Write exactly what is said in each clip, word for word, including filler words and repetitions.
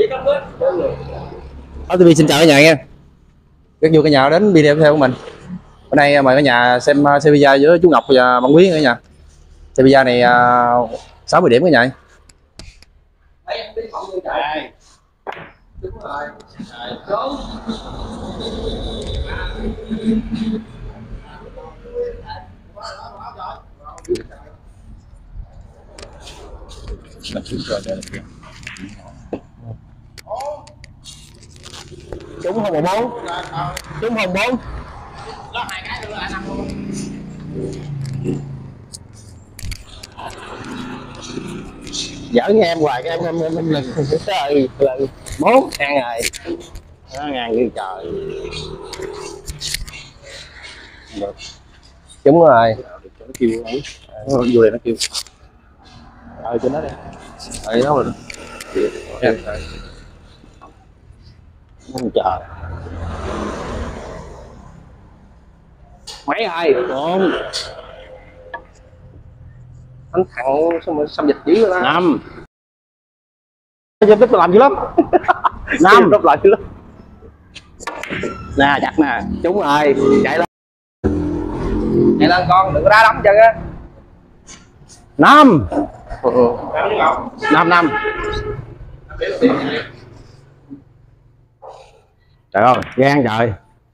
Ở ti vi xin chào cả nhà nha. Rất vui cả nhà đến video tiếp theo của mình. Bữa nay mời cả nhà xem xe Visa giữa chú Ngọc và bạn Quý cả nhà. Xe Visa này uh, sáu mươi điểm cả nhà. Trúng không một bốn, trúng không bốn. Giỡn nghe em hoài cái em em em, em lần trời lần bốn ngàn ngày đó, ngàn như trời. Được. Trúng rồi. Nó kêu ấy, nó vô đây nó kêu. Rồi cho nó đi. Đấy nó rồi. Không chờ mấy ai bốn anh thằng sao xâm dịch dữ đó năm tiếp làm dữ lắm năm tiếp lại dữ lắm nè chặt nè chúng rồi chạy lên chạy lên con đừng có đá đấm chân á năm năm năm trời ơi gan trời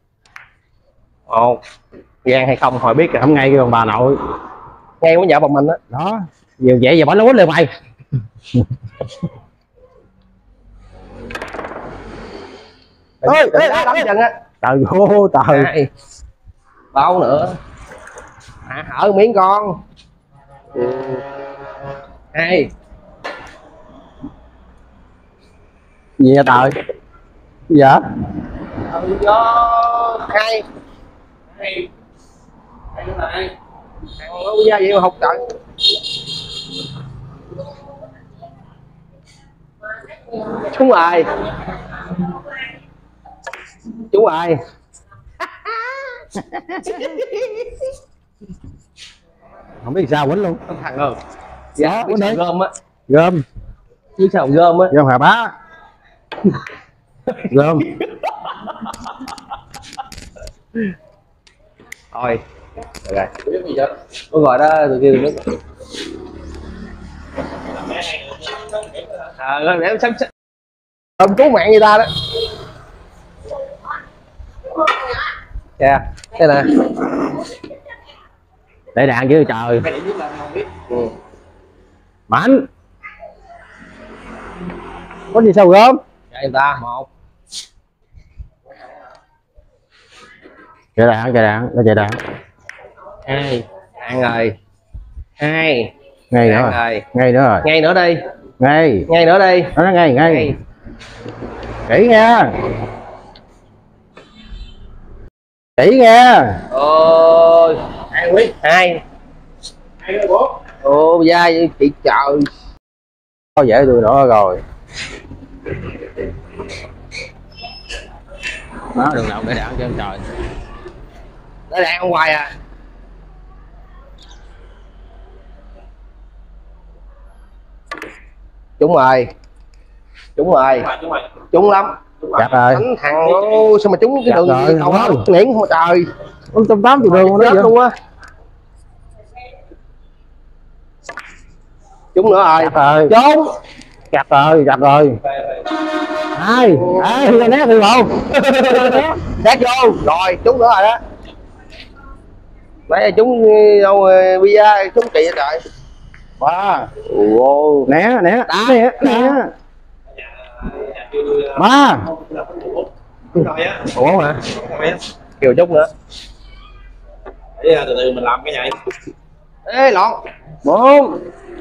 ồ gan hay không hồi biết rồi không ngay cái con bà nội ngay với vợ bọn mình đó đó giờ vậy giờ bỏ nó quýnh lên mày ơi ê đấm chân á trời ơi trời bao nữa à, hở miếng con hai gì vậy trời dạ do hai hai hai nữa này thằng nó ra vậy mà học trời chúng rồi chúng rồi không biết sao quýnh luôn thằng ơi dạ quýnh đấy gom á gom chứ sao gom á gom hà bá gom thôi được rồi có gọi đó từ kia nước à rồi để em sắp ông cứu mạng người ta đó kìa thế nè để đạn chứ trời ừ. Mạnh có gì sao gớm chạy người ta một chạy đạn chạy đạn nó chạy đạn hai đạn rồi hai ngay nữa rồi ngay nữa rồi ngay nữa đi ngay ngay nữa đi nó nói ngay ngay kỹ nha kỹ nha ôi hai quý hai hai cái bốn ô da chị trời có dễ tôi nữa rồi nó đừng động để đạn cho em trời để đạn hoài à trúng rồi trúng rồi trúng lắm chặt rồi đánh thằng nó sao mà trúng cái đường rồi không không nghiễn không trời con tôm tám từ đường nó luôn á trúng nữa rồi rồi trúng chặt rồi chặt rồi ai ai ra né thì không né vô rồi trúng nữa rồi đó nãy trúng đâu bia trúng kỳ vậy trời ba wow. né né đá né né ba ủa hả kêu chút nữa để từ từ mình làm cái này ê lọn bốn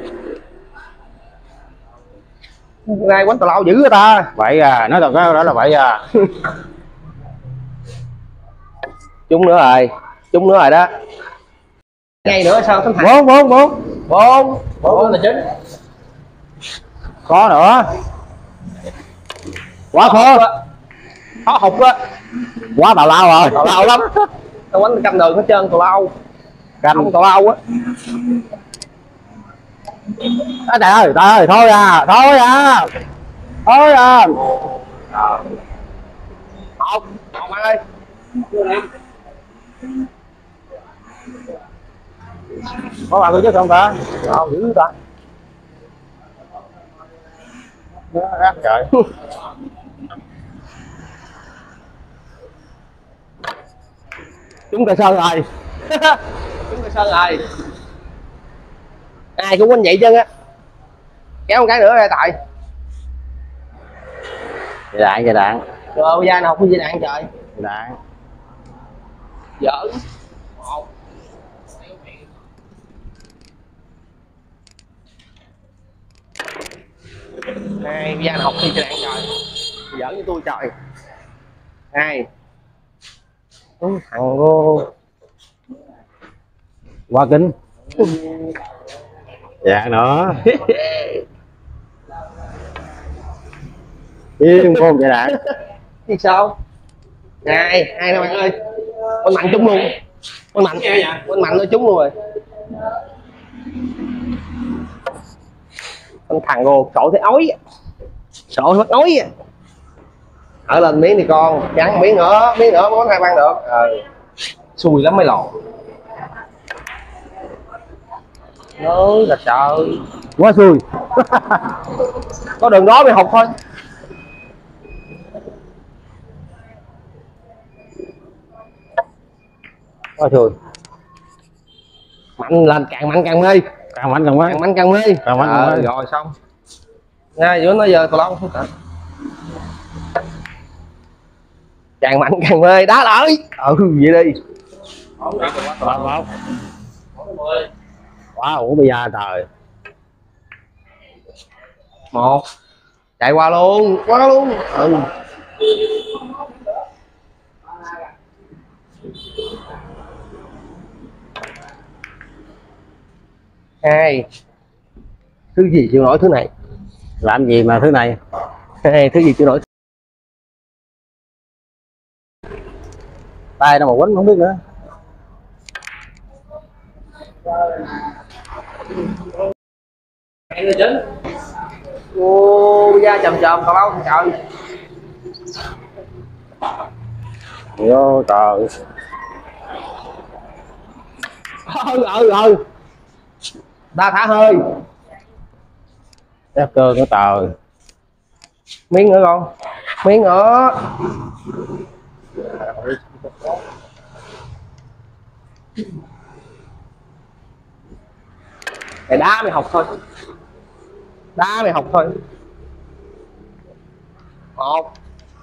nay quánh tào lao dữ ta vậy à nói thật đó là vậy à trúng nữa rồi trúng nữa rồi đó ngay nữa sao thằng bốn bốn bốn bốn bốn là chín có nữa quá khó khó hụt á quá tào lao rồi tào lao lắm tao quánh canh đường hết trơn tào lao canh tào lao á à, trời ơi trời ơi thôi à thôi à ôi à một một bạn ơi. có bạn tôi chứ không ta Không dữ ta. nó ác trời. Chúng ta sơn rồi. Chúng ta sơn rồi. Ai cũng quanh vậy chân á. Kéo một cái nữa ra tại. Dây đạn dây đạn. Rồi bây giờ nào không dây đạn trời. Dây đạn. Giỡn. Một. Hai, bây giờ học đi dây đạn trời. Giỡn với tôi trời. Hai. Thằng cô. Qua kính. Dạ nữa. Yên con dây đạn. Thì sao? Hai, hai các bạn ơi. Con mạnh trúng luôn. Con mạnh. Con mạnh nó trúng luôn rồi. Con thằng cô sổ thấy ói. Sổ hết ói. Ở lên miếng đi con, trắng miếng nữa, miếng nữa mới có hai băng được. Ờ. Xui lắm mới lọt. Ơi là trời. Quá xui. Có đường đó mày học thôi. Quá xui. Mạnh lên càng mạnh càng mê. Càng mạnh càng mấy. Càng mạnh càng mê. Càng mạnh càng mê. Rồi xong. Nha, giữa nó giờ tao lâu không cả. Càng mạnh càng mê, đá lại. Ừ vậy đi. Quá quá. Quá ủa bây giờ trời. Một. Chạy qua luôn, qua luôn. Ừ. Hai. Thứ gì chịu nổi thứ này? Làm gì mà thứ này? Hai, thứ gì chịu nổi? Tay đâu mà quýnh không biết nữa. Hai người chính. Ô da chầm chầm còn lâu trời. Vô trời. Ừ ừ ừ. Ta thả hơi. Ép cơ của trời. Miếng nữa con. Miếng nữa. Mày đá mày học thôi. Đá mày học thôi. Một.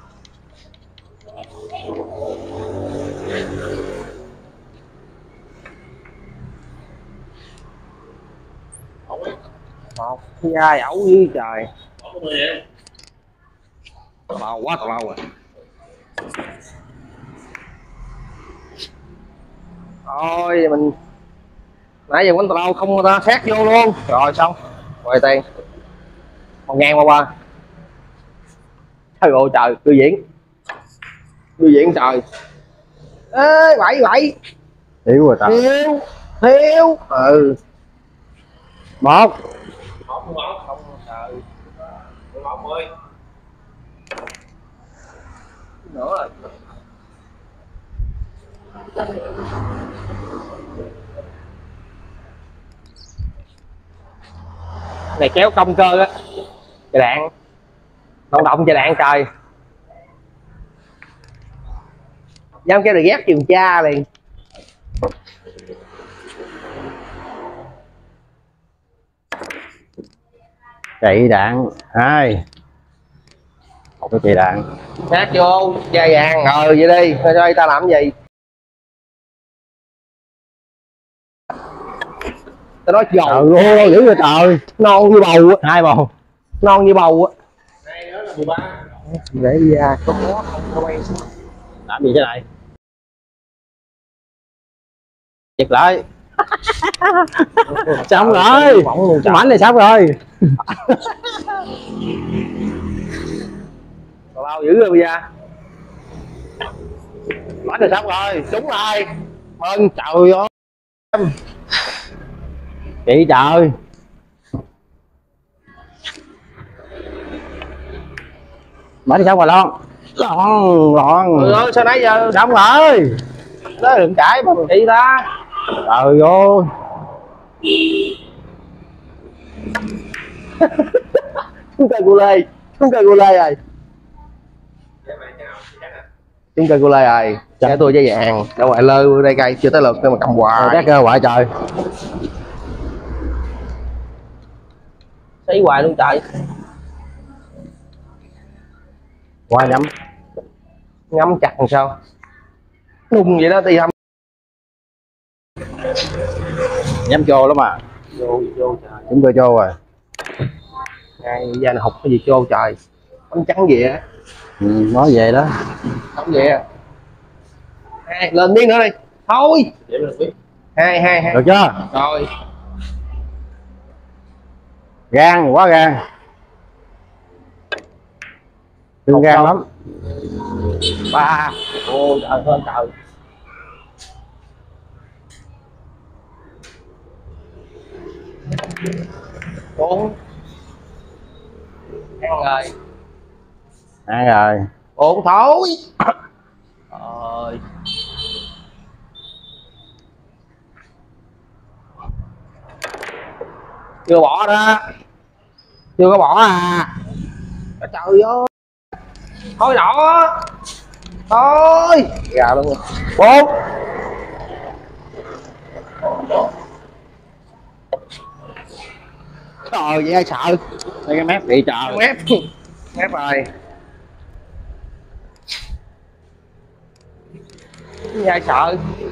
Một. Da ẩu như trời. Lâu quá còn lâu rồi. Thôi mình nãy giờ quánh tàu lâu không ta xét vô luôn. Rồi xong. Rồi tiền. Một ngàn qua qua. Trời ơi trời, đưa diễn. Đưa diễn trời. Ê bảy bảy. Yếu rồi trời. Thiếu. Thiếu. Ừ. Một. Một một không trời. Một mười. Nữa rồi. Này kéo công cơ á. Chạy đạn. Động động chạy đạn trời. Dám kéo được ghép trường cha liền. Chạy đạn. Hai. Một cái chạy đạn. Sát vô. Da vàng. Ờ vậy đi. Thôi đây ta làm cái gì? Tao nói dầu. Trời ơi dữ rồi trời. Non như bầu á. Hai bầu. Non như bầu á. Hai nữa là mười ba. Để ra có có không quay. Làm gì thế này? Giật lại. Xong rồi. Cái mảnh này xong rồi. Còn bao dữ rồi bây giờ. Mảnh này xong rồi. Đúng rồi. Mừng trời ơi. Chị trời. mở đi xong rồi lon lon lon. Ừ ơi sao nãy giờ xong rồi nó đừng cãi mà đi ta. trời ơi Chúng ta lê chúng ta lê rồi chúng ta lê rồi cho tôi dây vàng đâu ngoại lơ đây cây chưa tới lượt mà cầm hoài các cơ hoại trời thấy hoài luôn trời. qua nhắm Ngắm chặt làm sao đùng vậy đó đi thăm nhắm trô lắm mà vô vô trời chúng tôi trô rồi ngay gia này học cái gì trô trời bánh trắng gì á. ừ, nói về đó Không vậy à. Hai lên miếng nữa đi thôi hai hai hai được chưa rồi gan quá gan đừng gan lắm ba ô trời ơi trời bốn ăn rồi ăn rồi bốn thôi rồi chưa bỏ đó chưa có bỏ à trời ơi thôi đỏ thôi gà luôn rồi bốn trời vậy ai sợ đây cái mép bị trời mép mép rồi cái ai sợ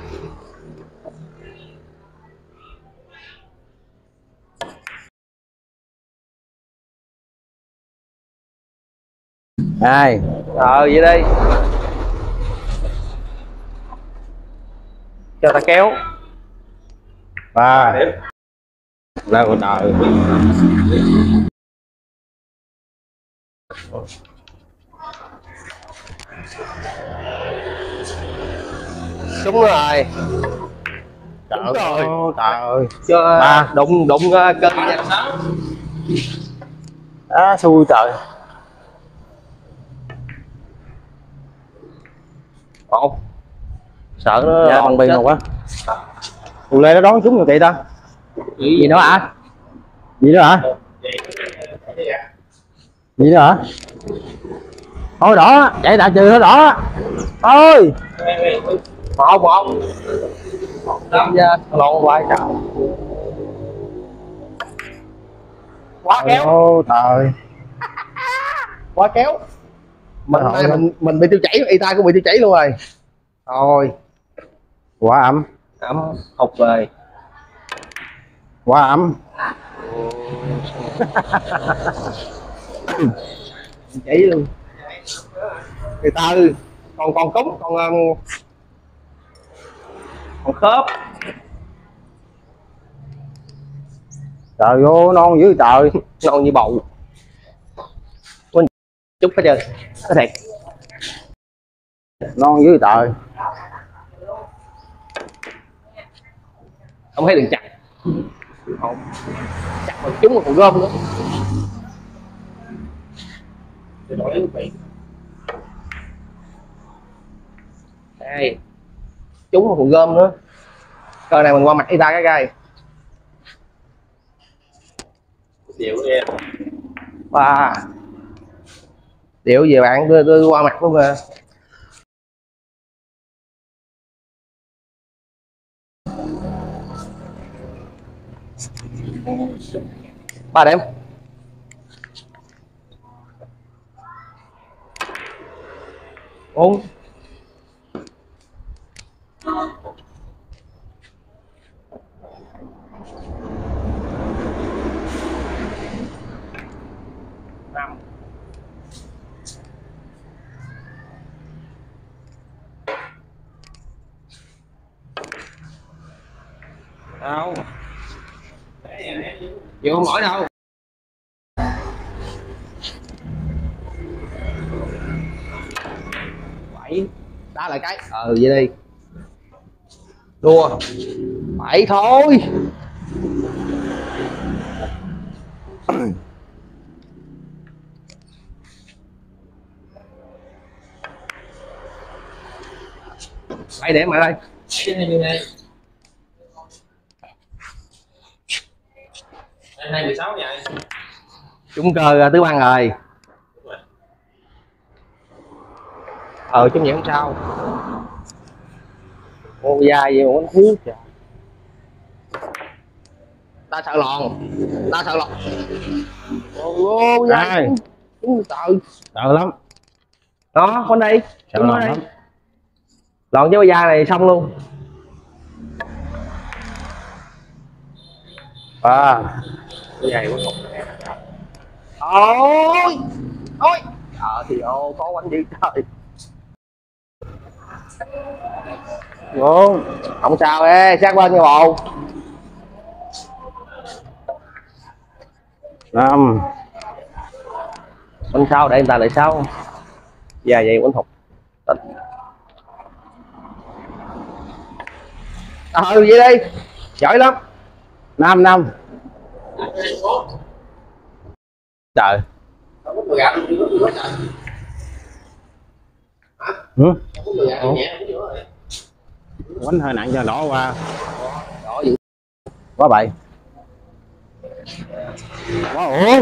hai ờ vậy đi cho ta kéo ba ra của trời đúng rồi trời đúng rồi ơi trời ơi cho ba đụng đụng uh, cân nha á xui trời một sợ nó dạ lòn bằng biên chết. một quá Ù Lê nó đón chúng nhiều kỳ ta Gì nữa hả gì nữa hả gì nữa hả thôi đỏ chạy đại trừ nó đỏ thôi một một lộn hoài trời quá kéo ô trời quá kéo mình Trời này ơi. mình mình bị tiêu chảy y tai cũng bị tiêu chảy luôn rồi thôi quả ẩm ẩm hụt rồi quả ẩm chảy luôn người ta còn còn cúng còn um, còn khớp trời vô non dữ trời non như bầu quên chút hết trơn có thiệt non dữ trời không thấy đừng chặt không chặt mà trúng mà còn gom nữa đây trúng mà còn gom nữa coi này mình qua mặt y ta cái gai điệu đi ba điệu về bạn đưa, đưa qua mặt luôn mà ba điểm bốn năm đâu chịu không nổi đâu bảy đá lại cái ờ vậy đi đua bảy thôi Đây để mà đây. hai mười sáu vậy. Trúng cơ tứ băng rồi. Ờ trúng vậy không sao. Ô da gì mà quánh thiếu trời. Ta sợ lòn. Ta sợ lòn. Ô da. Trúng sợ. Sợ lắm. Đó, con đi. Sợ lòn lắm. Lòn với da này xong luôn. À. Cái này quá. Ôi. Ôi. Trời thì ô có quánh dữ trời. Ngon. Không sao ê, sát bên nha bộ. Năm. Bên sau để người ta lại sau. Dạ vậy quánh thục. Ờ vậy đi. Giỏi lắm. Năm năm. Trời. Ừ. Quánh hơi nặng cho đỏ qua. Đỏ dữ. Quá bậy. Quá ổn.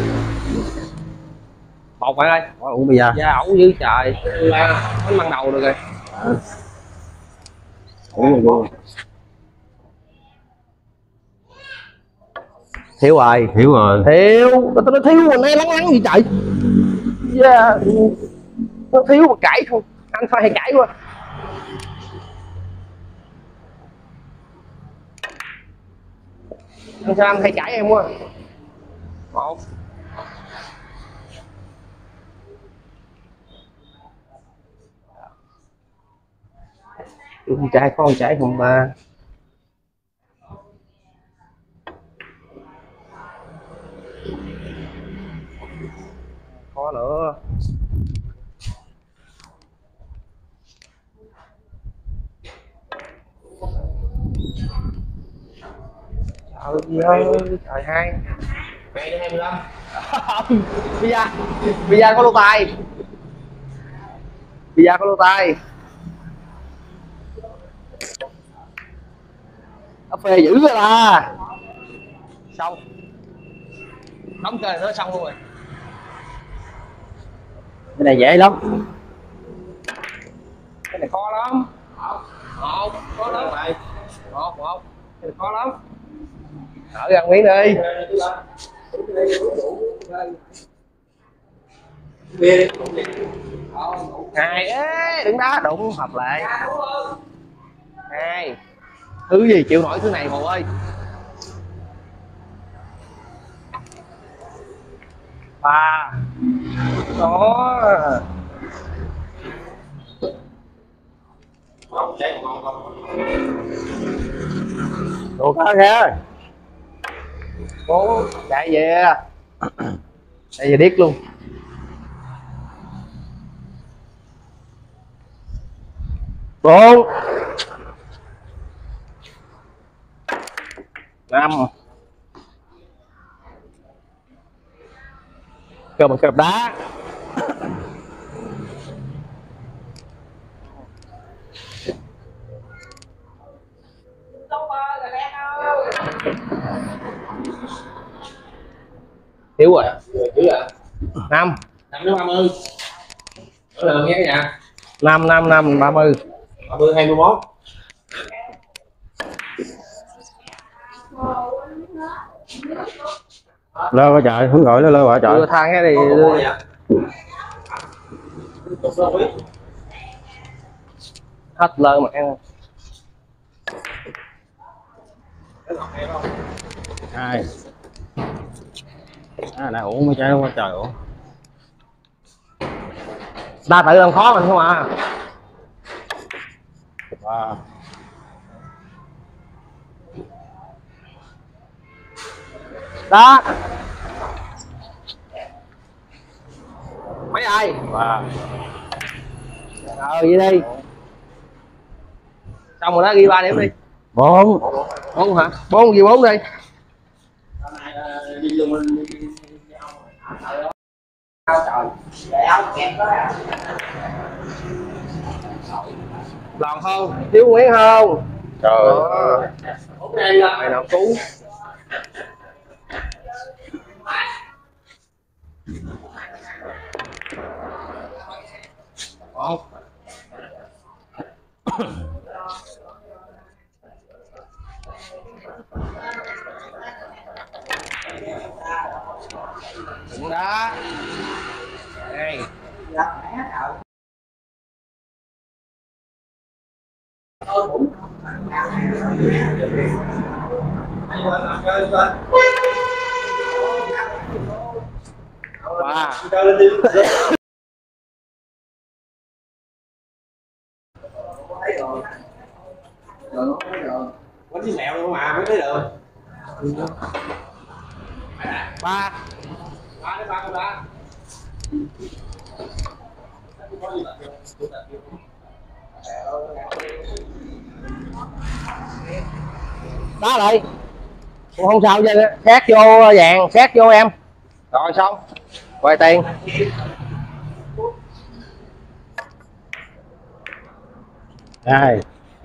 Một bạn ơi. Quá ổn bây giờ. Da ổng dữ trời. Bánh ban đầu được rồi. À. Ổn luôn. Thiếu rồi. Hiểu rồi. Thiếu. Tao nói thiếu mà nay lắng lắng gì trời. Yeah. Nó thiếu mà cãi không. Anh phải hay cãi quá. Anh sao anh hay cãi em quá. Một. Con trai con trai không ba. Có nữa. Trời ơi, trời hai. Mày đi hai mươi lăm. Bây giờ, bây giờ có lô tài. Bây giờ có lô tài. Cà phê dữ rồi là. Xong. Đóng chơi nữa xong luôn rồi. Cái này dễ lắm. Cái này khó lắm. Một, khó lắm. Một, một. Cái này khó lắm. Ở gần miếng đi. Hai, ê, đừng đá đụng hợp lại. Hai. Thứ gì chịu nổi thứ này Hồ ơi. Ba. Đó. Đồ cá kìa. Bốn. Chạy về. Chạy về điếc luôn. Bốn. Năm. Cờ bằng cờ đá. Thiếu rồi. Năm. Năm đến ba mươi. Ở đường nhé cả nhà. Năm năm năm ba mươi. ba mươi hai mươi mốt. Lơ quá trời, không gọi nó lơ quá trời. Đưa thang cái thì hết lơ mà em. Hai. À này uống mới trái quá trời ủa. Ta tự làm khó mình không à. Wow. Đó. Mấy ai? Wow. Ờ vậy đi. Xong rồi đó ghi ba điểm đi. Bốn. Bốn hả? Bốn gì bốn đi. Lòn không thiếu miếng không Trời ơi mày nào cú một đừng đá đây ba quánh với mèo luôn mà mới thấy được. ba Ba đến ba con ba. đá lại không sao chứ xét vô vàng xét vô em rồi xong quay tiền đây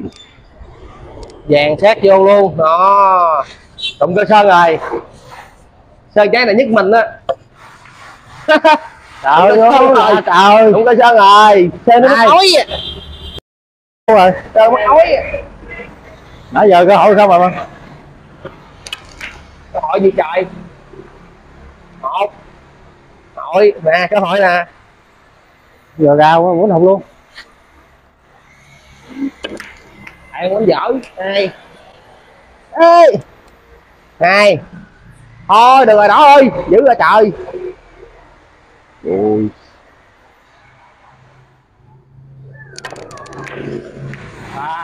vàng xét vô luôn đó đụng cơ sơn rồi sơn trái này nhất mình á trời ơi trời đụng cơ sơn rồi sơn nó Ai? ói rồi sơn nó ói nãy giờ cơ hội sao mà mà cơ hội gì trời một hội nè cơ hội nè giờ ra muốn học luôn bạn muốn giỏi hai ê hai thôi được rồi đó ơi giữ rồi trời ui ba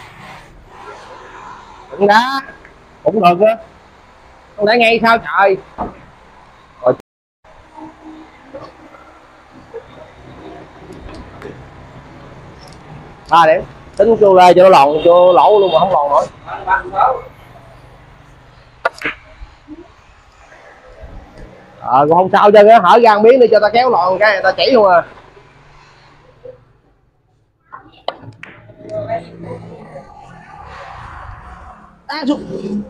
đừng đá cũng được á không để ngay sao trời rồi. Ba điểm tính vô lê cho nó lòn cho lỗ luôn mà không lòn nổi ờ còn không sao chân á hở ra một miếng đi cho ta kéo lòn cái người ta chỉ luôn à à, xuống.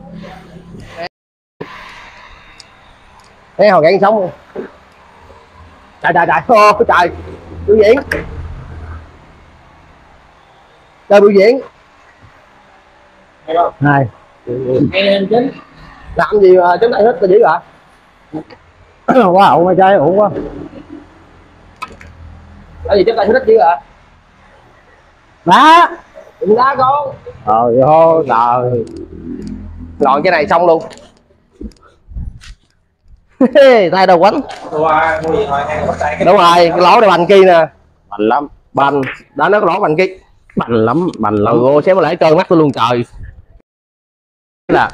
Thấy hồi gãy sống luôn trời trời trời ô trời biểu diễn chơi biểu diễn hai ngay lên chính làm gì mà chúng ta hết là dữ rồi quá ổn mấy trái ổn quá tại vì chúng ta hết dữ rồi đá đừng đá con trời ơi trời lọn cái này xong luôn tay đâu quánh đúng rồi cái lỗ này bành kia nè mạnh lắm bành đã nó cái lỗ bành kia mạnh lắm mạnh lắm ừ xem lại trơn mắt tôi luôn trời là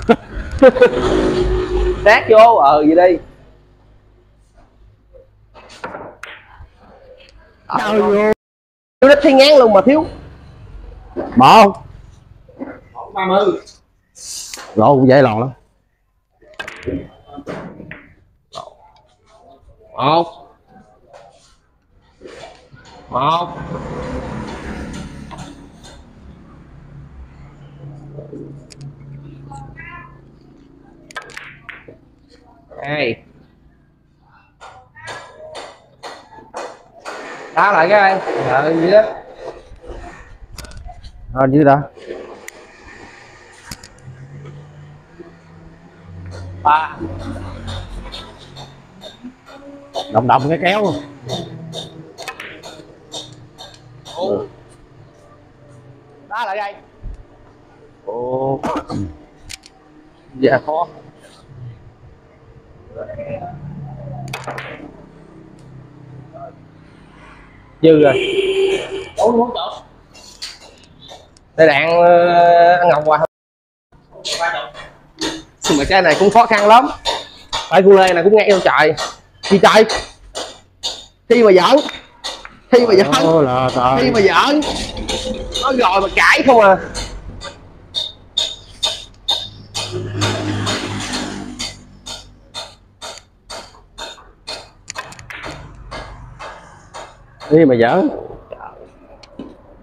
sát vô ờ gì đi trời ơi thiếu đích thấy ngán luôn mà thiếu bỏ ba mươi. lỗ cũng dễ lòn lắm một một hai đá lại cái anh ờ gì đó thôi chứ đã ba đồng đồng cái kéo bốn đá lại đây ồ dạ khó dư rồi bốn bốn chỗ đây đạn uh, ăn ngọc qua mà cái này cũng khó khăn lắm phải cu lê này cũng ngay đâu trời gì trời thi mà giỡn thi mà giỡn Ồ, là trời. thi mà giỡn nói rồi mà cãi không à đi mà giỡn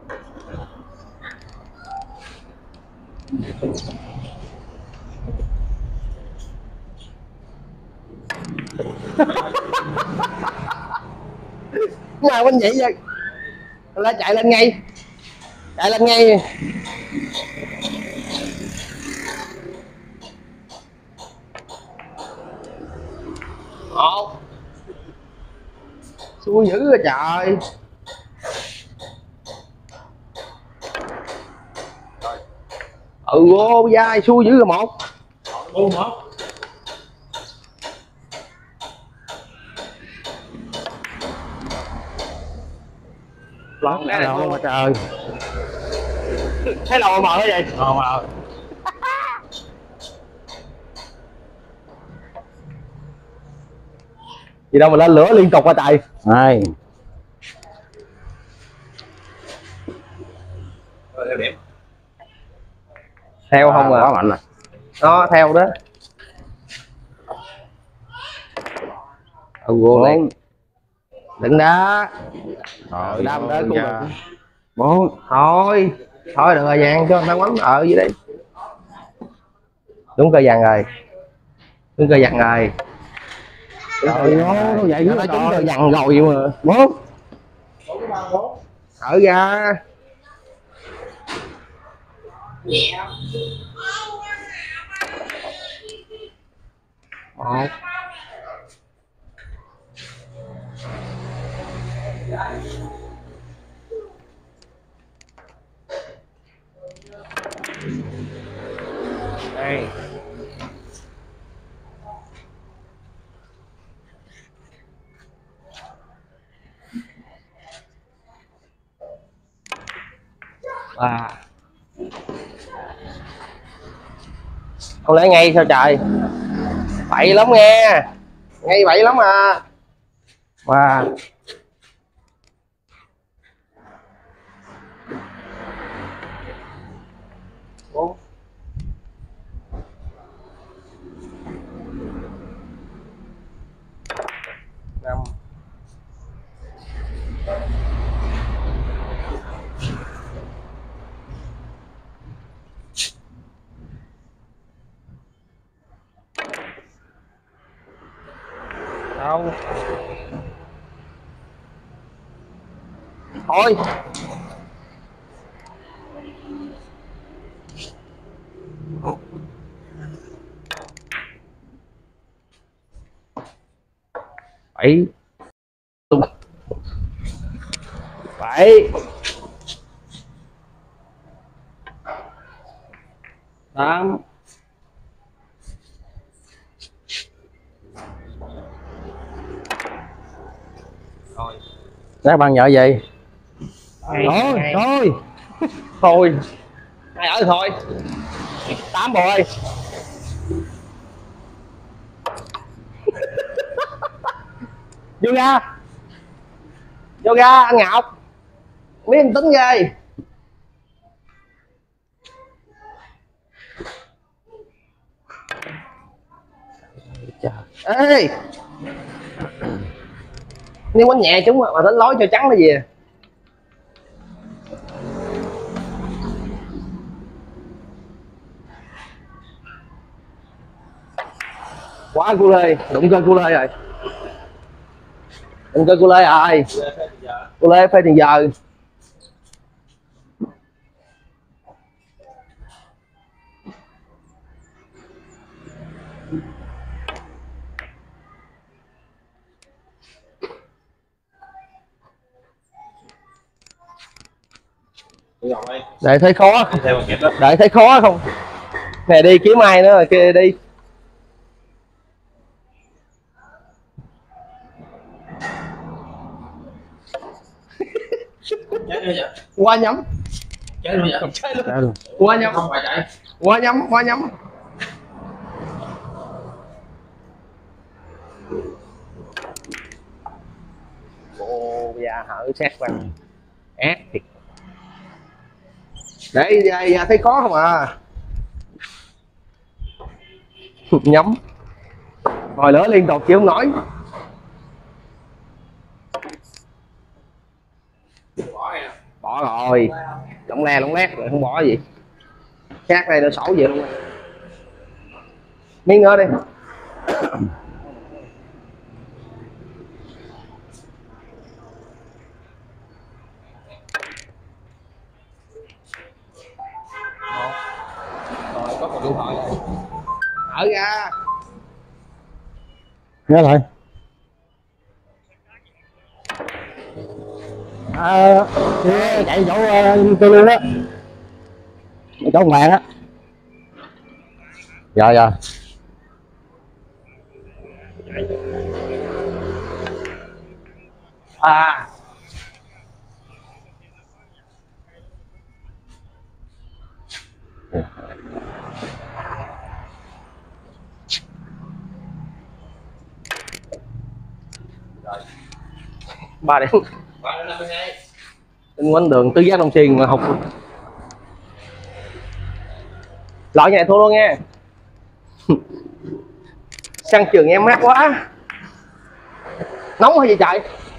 Mà quên vậy vậy là chạy lên ngay, chạy lên ngay. Ồ, xui dữ rồi trời. Ừ ô dai xui dữ rồi một. Ô một. Lọt cái này Lộn luôn mà trời. thấy lò mờ cái gì. Ờ mà. Gì đâu mà lên lửa liên tục qua trời. Này. Rồi theo điểm. Theo không à? Quá mạnh rồi. Đó theo đó. Ừ vô này. Đừng đá. Rồi Đâm tới cũng được. Bốn. Thôi. Thôi được rồi vàng cho người ta quánh ở dưới đi. Đúng cơ vàng rồi. Đúng cơ vàng rồi. Trời ơi, nó vậy nó dữ trúng cơ rồi. vàng rồi mà. Bốn. Thở ra. Một. Đây. Ba. Không lẽ ngay sao trời. Bậy lắm nghe. Ngay bậy lắm à. Ba. Bốn. Năm. Đâu. Thôi. Bảy. Bảy. Tám. Thôi. Các bạn nhớ gì? Thôi, thôi. Thôi. Hai ở thôi. Tám bồi. Vô ra. Vô ra anh Ngọc. Biết anh tính ghê. Ê. Nếu quánh nhẹ chúng mà đánh lối cho trắng nó gì à. Quá cu lê, đụng cơ cu lê rồi. Đụng cơ cu lê rồi. Cu lê phê tiền giờ. Đợi thấy khó. Đợi thấy khó không? Nè đi kiếm ai nữa rồi kia đi. Qua nhắm. Chết luôn vậy. Chết luôn. Qua nhắm. Không phải chạy. Qua nhắm, qua nhắm. Ồ, da hở sát văn. Ác thiệt. Để da, da thấy khó không à. Nhắm. Hồi lửa liên tục chịu không nổi. Bỏ rồi. Lỏng le lỏng lét rồi không bỏ gì. Sát này nó sổ vậy luôn. Miếng nữa đi. Rồi có một điện thoại này. Mở ra. Nhớ lại. À, chạy chỗ uh, tôi luôn á. Chỗ ông bạn á. Dạ dạ. À. Ba điểm. Ba đến năm mươi hai. Trên quanh đường tứ giác Long Xuyên mà học. Loại nhà này thua luôn nha. Sân trường em mát quá. Nóng hay gì trời?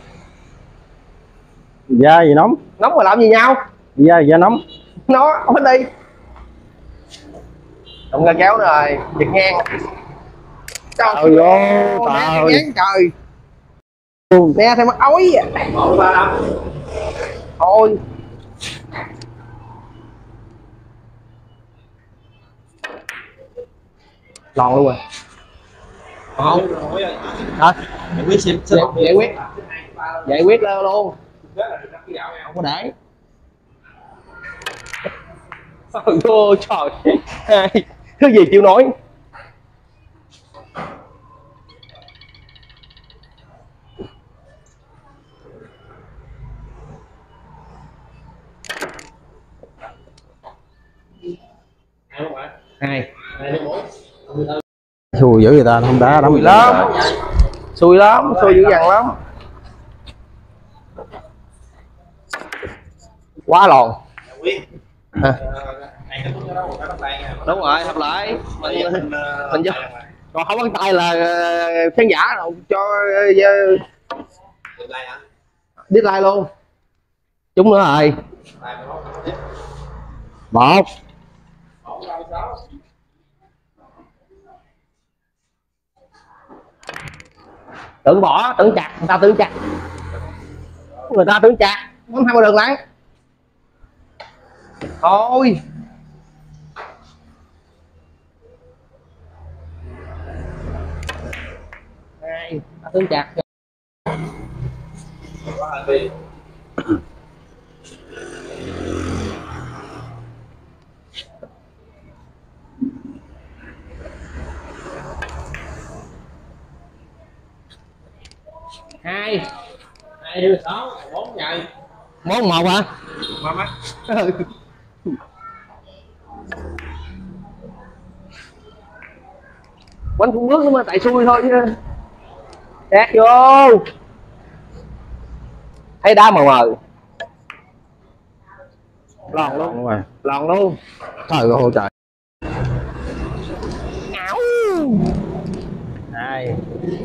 Dạ gì nóng? Nóng mà làm gì nhau? Dạ dạ nóng. Nó không đi. Động ra kéo rồi, giật ngang. Trời Trời ơi, trời. Trời. Nè thêm mắt ối. Một ba năm. Thôi. Lòn luôn rồi. Không. Hả? Giải quyết xin. Giải, giải quyết. Giải quyết luôn. Không có để. Ôi trời. Thứ gì chịu nổi. Hai. Xui dữ người ta không đá đóng. Xui lắm. Xui lắm, xui dữ dằn lắm. Quá lòn. À. Đúng rồi, hợp lại. Mình mình, mình cho. Còn không bắn tay là khán giả đâu cho deadline luôn. Chúng nữa rồi. Một. Tưởng bỏ, tưởng chặt, người ta tưởng chặt. Người ta tưởng chặt, bấm hai ba đường lại. Thôi. Hai, ta tưởng chặt. Hai. Hai mươi sáu, bốn ngày. Món một hả? Ba mắt. Quánh cũng nước nữa mà tại xui thôi chứ. Đát vô. Thấy đá mờ mờ. Lòn luôn. Đúng rồi. Lòn luôn. Trời ơi trời. Ngáo. Hai.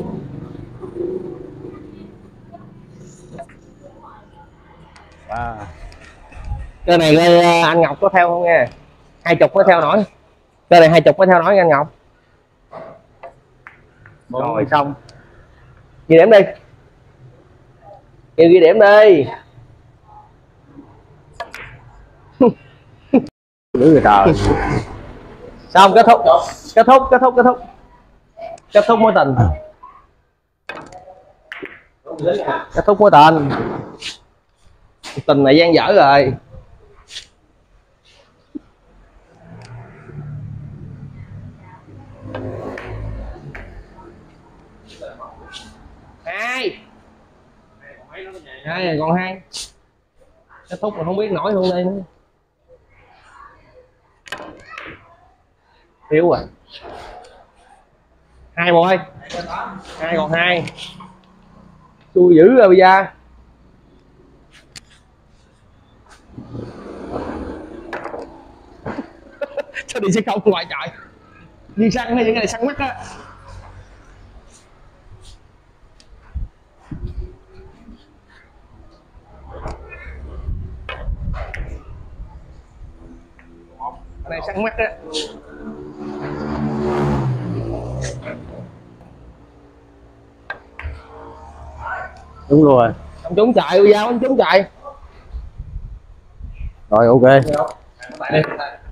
Ba. Cái này anh Ngọc có theo không nha? Hai chục có theo nổi. Cái này hai chục có theo nổi anh Ngọc. Rồi xong. Ghi điểm đi. Kêu ghi điểm đi. Đứa người trời. Xong kết thúc. Kết thúc, kết thúc, kết thúc. Kết thúc mối tình. Kết thúc mối tình. Tình này gian dở rồi. Hai. Hai còn hai. Kết thúc mà không biết nổi luôn đây nữa. Thiếu à. Hai bồi. Hai còn hai. Xui dữ rồi bây giờ. Sao đi xe không ngoài trời. Như săn hay những cái này săn mắt á. này săn mắt á. Đúng luôn rồi. Ông trúng chạy, bây giờ ông trúng chạy. Rồi ok. Tại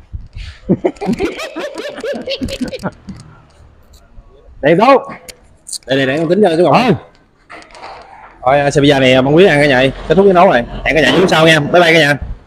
Đẹp tốt. đây đây để con tính cho chú Rồi. Ngọc. Thôi, xe bây giờ này bông quý ăn cả nhà ơi. Kết thúc cái nấu rồi. Hẹn cả nhà chú sau nha. Bye bye cả nhà.